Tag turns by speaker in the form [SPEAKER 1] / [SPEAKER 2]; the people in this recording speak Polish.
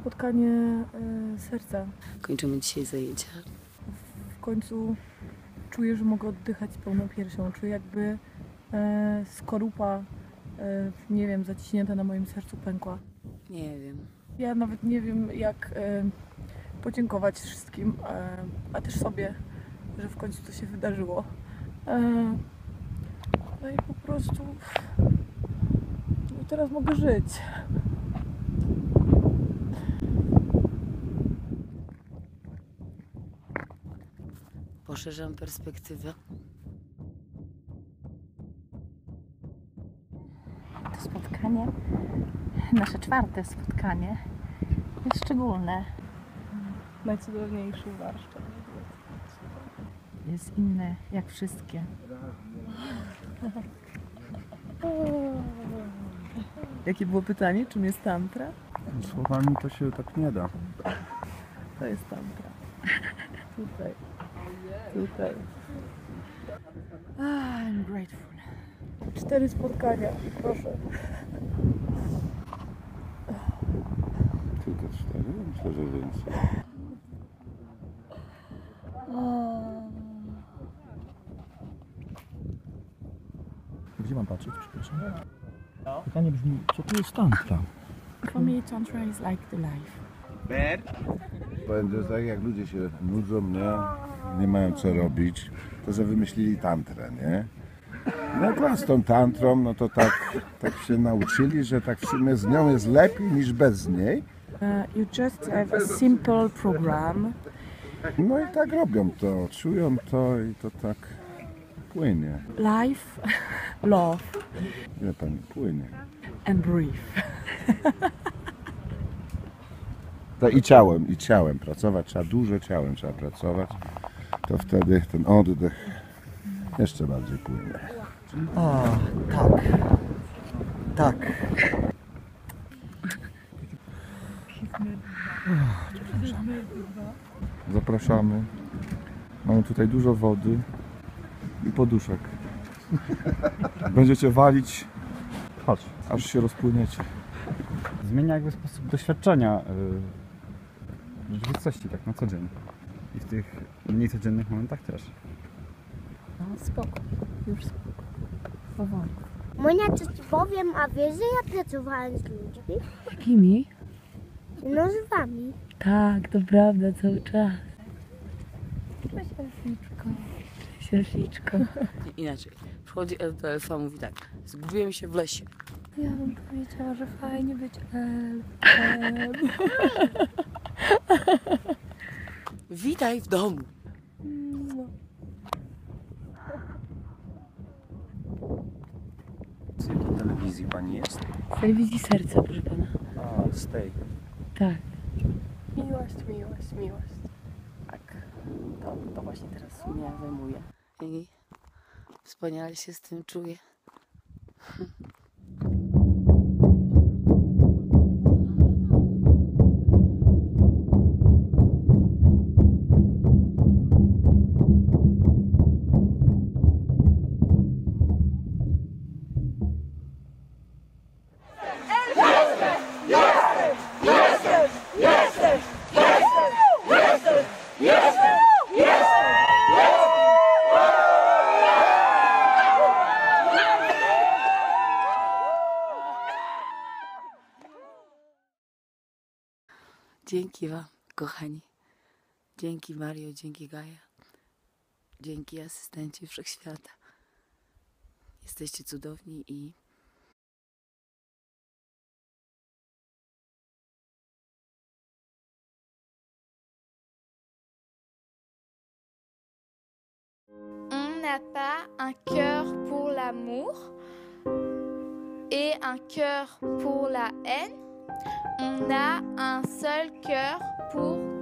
[SPEAKER 1] spotkanie serca.
[SPEAKER 2] Kończymy dzisiaj zajęcia.
[SPEAKER 1] W końcu czuję, że mogę oddychać pełną piersią. Czuję jakby skorupa, nie wiem, zaciśnięta na moim sercu pękła.
[SPEAKER 2] Nie wiem.
[SPEAKER 1] Ja nawet nie wiem, jak podziękować wszystkim, a też sobie, że w końcu to się wydarzyło. No i po prostu teraz mogę żyć.
[SPEAKER 2] Poszerzam perspektywę.
[SPEAKER 3] To spotkanie, nasze 4. spotkanie jest szczególne.
[SPEAKER 1] Najcudowniejszy warsztat.
[SPEAKER 3] Jest inne jak wszystkie.
[SPEAKER 1] Jakie było pytanie? Czym jest tantra?
[SPEAKER 4] Słowami to się tak nie da.
[SPEAKER 1] To jest tantra. Tutaj. Tutaj.
[SPEAKER 3] I'm grateful.
[SPEAKER 1] 4 spotkania, proszę.
[SPEAKER 4] Tylko 4? Myślę, że więcej.
[SPEAKER 5] Gdzie mam patrzeć, przepraszam? Pytanie brzmi, co to jest tantra?
[SPEAKER 3] For me, tantra is like the life.
[SPEAKER 4] Powiem, że tak jak ludzie się nudzą, nie mają co robić, to że wymyślili tantrę, nie? No to z tą tantrą, no to tak się nauczyli, że tak w sumie z nią jest lepiej niż bez niej.
[SPEAKER 3] You just have a simple program.
[SPEAKER 4] No i tak robią to, czują to i to tak płynie.
[SPEAKER 3] Life, love
[SPEAKER 4] Wie pani, płynie.
[SPEAKER 3] and breathe.
[SPEAKER 4] To i ciałem pracować, dużo ciałem trzeba pracować, to wtedy ten oddech jeszcze bardziej płynie.
[SPEAKER 5] A, tak. Tak. Zapraszamy. Mamy tutaj dużo wody i poduszek. Będziecie walić, chodź, aż się rozpłyniecie.
[SPEAKER 6] Zmienia jakby sposób doświadczenia rzeczywistości tak na co dzień. I w tych mniej codziennych momentach też.
[SPEAKER 3] No spoko, już spoko. Powoli.
[SPEAKER 7] Monia, coś powiem, a wiesz, że ja pracowałam z ludźmi?
[SPEAKER 3] Kimi?
[SPEAKER 7] No z wami.
[SPEAKER 3] Tak, to prawda, cały czas. Księżniczko.
[SPEAKER 2] Inaczej. Przychodzi do elfa, mówi tak. Zgubiłem się w lesie.
[SPEAKER 3] Ja bym powiedziała, że fajnie być elfem.
[SPEAKER 2] Witaj w domu.
[SPEAKER 5] Z jakiej telewizji pani jest?
[SPEAKER 3] Z telewizji serca, proszę pana.
[SPEAKER 5] A, z tej.
[SPEAKER 3] Tak.
[SPEAKER 1] Miłość, miłość, miłość.
[SPEAKER 2] Tak. To właśnie teraz mnie zajmuje. I wspaniale się z tym czuję. Dzięki wam, kochani. Dzięki Mario, dzięki Gaja. Dzięki asystenci Wszechświata. Jesteście cudowni i
[SPEAKER 8] On n'a pas un cœur pour l'amour et un cœur pour la haine. On a un seul cœur pour